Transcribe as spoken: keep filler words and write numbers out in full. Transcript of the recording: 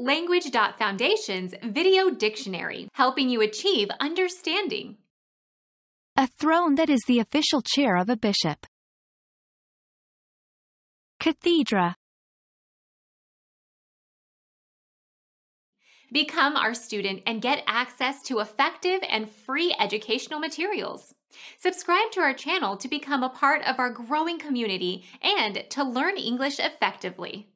Language dot Foundation's Video Dictionary, helping you achieve understanding. A throne that is the official chair of a bishop. Cathedra. Become our student and get access to effective and free educational materials. Subscribe to our channel to become a part of our growing community and to learn English effectively.